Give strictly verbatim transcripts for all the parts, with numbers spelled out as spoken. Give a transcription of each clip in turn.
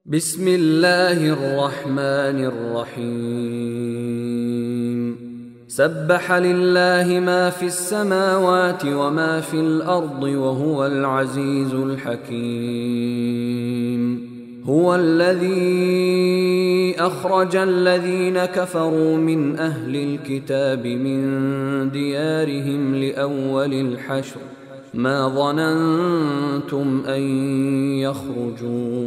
بسم الله الرحمن الرحيم سبح لله ما في السماوات وما في الأرض وهو العزيز الحكيم هو الذي أخرج الذين كفروا من أهل الكتاب من ديارهم لأول الحشر ما ظننتم أن يخرجوا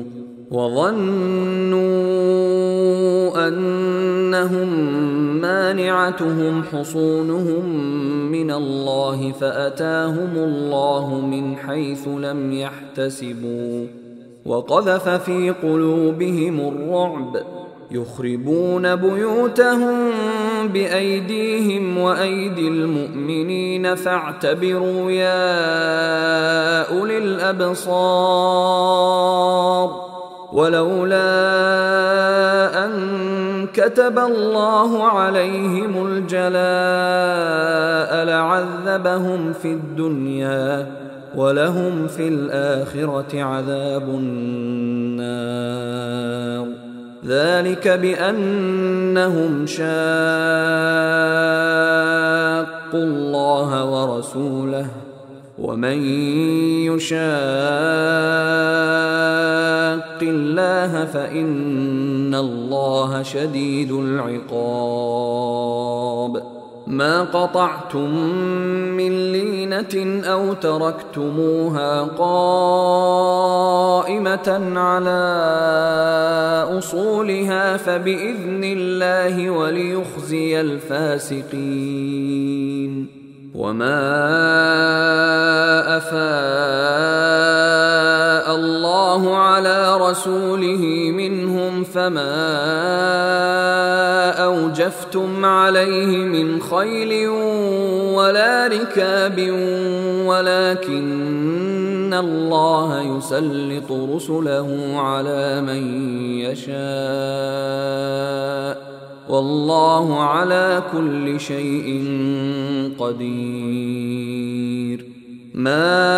وظنوا أنهم مانعتهم حصونهم من الله فأتاهم الله من حيث لم يحتسبوا وقذف في قلوبهم الرعب يخربون بيوتهم بأيديهم وأيدي المؤمنين فاعتبروا يا أولي الأبصار ولولا أن كتب الله عليهم الجلاء لعذبهم في الدنيا ولهم في الآخرة عذاب النار ذلك بأنهم شاقوا الله ورسوله ومن يشاق الله فإن الله شديد العقاب ما قطعتم من لينة أو تركتموها قائمة على أصولها فبإذن الله وليخزي الفاسقين وما أفاء الله على رسوله منهم فما أوجفتم عليه من خيل ولا ركاب ولكن الله يسلط رسله على من يشاء والله على كل شيء قدير ما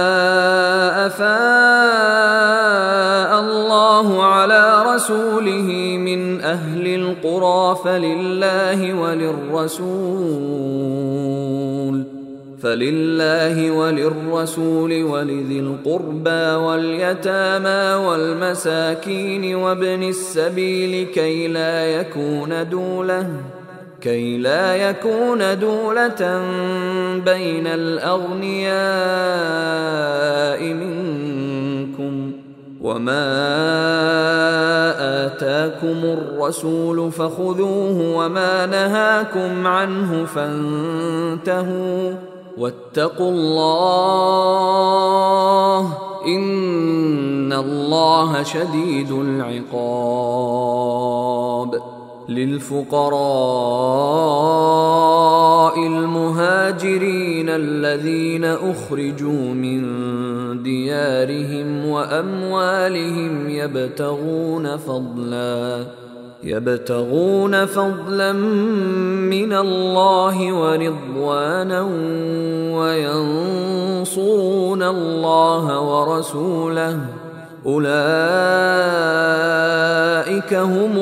أفاء الله على رسوله من أهل القرى فلله وللرسول فلله وللرسول ولذي القربى واليتامى والمساكين وابن السبيل كي لا يكون دولة كي لا يكون دولة بين الأغنياء منكم وما آتاكم الرسول فخذوه وما نهاكم عنه فانتهوا واتقوا الله إن الله شديد العقاب للفقراء المهاجرين الذين أخرجوا من ديارهم وأموالهم يبتغون فضلا يبتغون فضلا من الله ورضوانا وينصرون الله ورسوله أولئك هم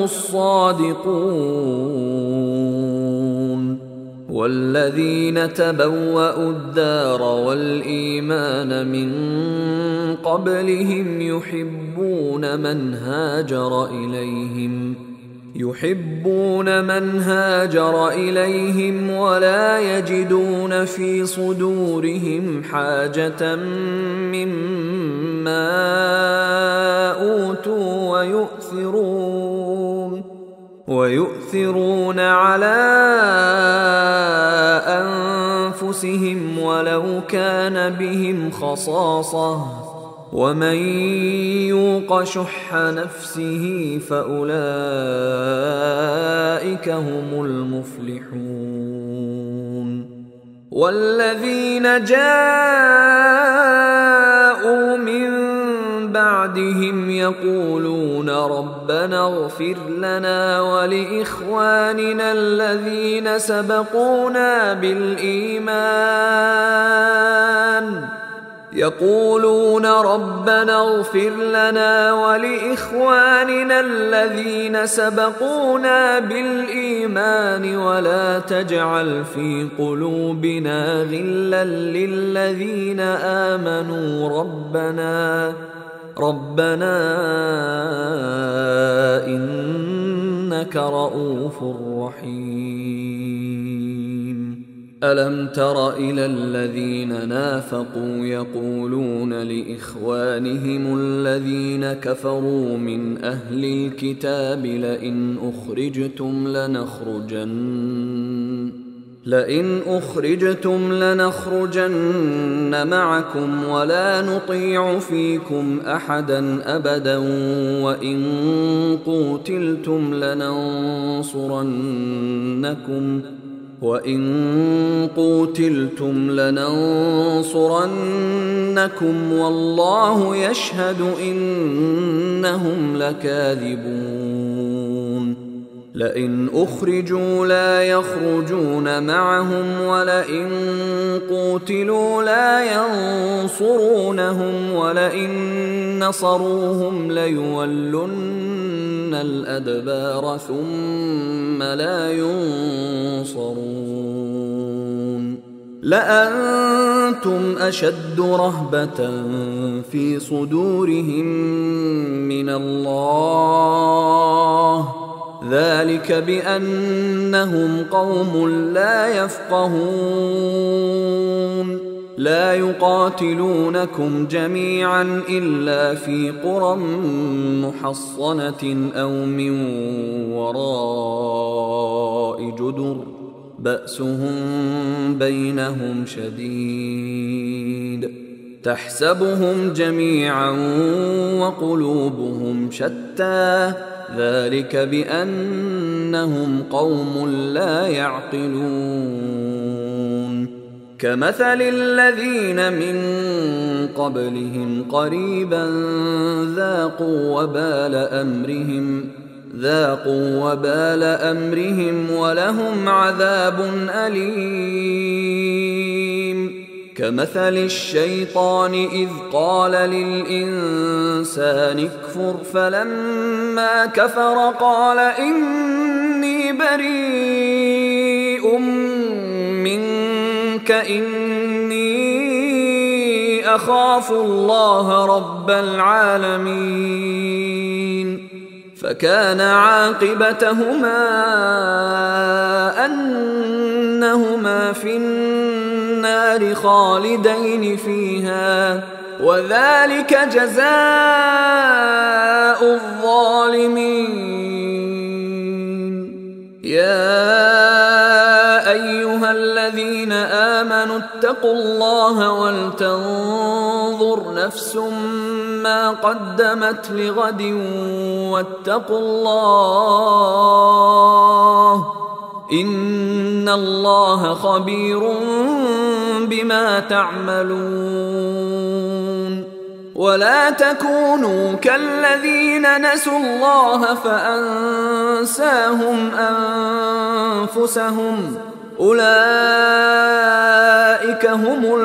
الصادقون والذين تبوأوا الدار والإيمان من قبلهم يحبون من هاجر إليهم يحبون من هاجر إليهم ولا يجدون في صدورهم حاجة مما أوتوا ويؤثرون ويؤثرون على أنفسهم ولو كان بهم خصاصة ومن يوق شح نفسه فأولئك هم المفلحون والذين جاءوا من بعدهم يقولون ربنا اغفر لنا ولإخواننا الذين سبقونا بالإيمان يقولون ربنا اغفر لنا ولإخواننا الذين سبقونا بالإيمان ولا تجعل في قلوبنا غلا للذين آمنوا ربنا ربنا إنك رؤوف رحيم. ألم تر إلى الذين نافقوا يقولون لإخوانهم الذين كفروا من أهل الكتاب لئن أخرجتم لنخرجن لئن أخرجتم لنخرجن معكم ولا نطيع فيكم أحدا أبدا وإن قوتلتم لننصرنكم وإن قوتلتم لننصرنكم والله يشهد إنهم لكاذبون. لئن أخرجوا لا يخرجون معهم ولئن قوتلوا لا ينصرونهم ولئن نصروهم ليولن الأدبار ثم لا ينصرون. لأنتم أشد رهبة في صدورهم من الله ذلك بأنهم قوم لا يفقهون. لا يقاتلونكم جميعا إلا في قرى محصنة أو من وراء جدر بأسهم بينهم شديد تحسبهم جميعا وقلوبهم شتى ذلك بأنهم قوم لا يعقلون. كمثل الذين من قبلهم قريبا ذاقوا وبال أمرهم ذاقوا وبال أمرهم ولهم عذاب أليم. كمثل الشيطان إذ قال للإنسان اكفر فلما كفر قال إني بريء منك إني أخاف الله رب العالمين. فكان عاقبتهما أنهما في النار خالدين فيها وذلك جزاء الظالمين. يا أيها الذين آمنوا اتقوا الله ولتنظر نفس ما قدمت لغد واتقوا الله إن الله خبير بما تعملون. ولا تكونوا كالذين نسوا الله فأنساهم أنفسهم أولئك هم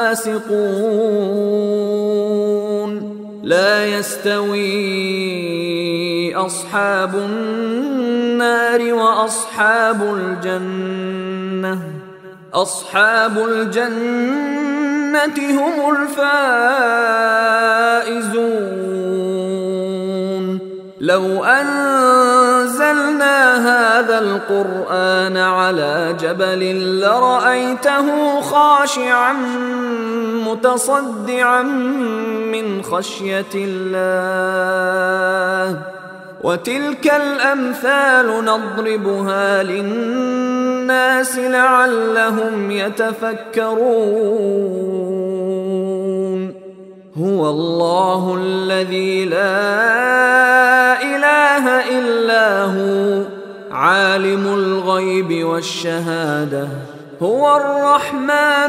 الفاسقون. لا يستوي أصحاب النار وأصحاب الجنة أصحاب الجنة هم الفائزون. لو أنزلنا هذا القرآن على جبل لرأيته خاشعا متصدعا من خشية الله. وتلك الأمثال نضربها للناس لعلهم يتفكرون. هو الله الذي لا إله إلا هو عالم الغيب والشهادة هو الرحمن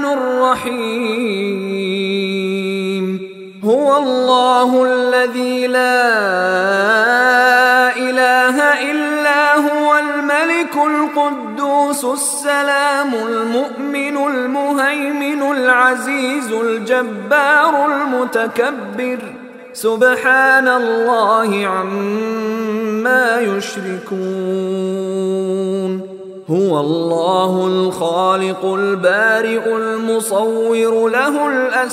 الرحيم. هو الله الذي لا إله إلا هو الملك القدوس القدوس السلام المؤمن المهيمن العزيز الجبار المتكبر سبحان الله عما يشركون هو الله الخالق البارئ المصور له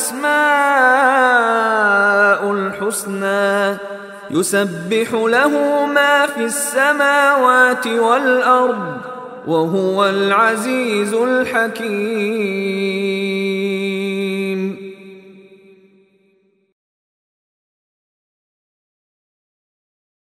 الأسماء الحسنى يسبح له ما في السماوات والأرض وهو العزيز الحكيم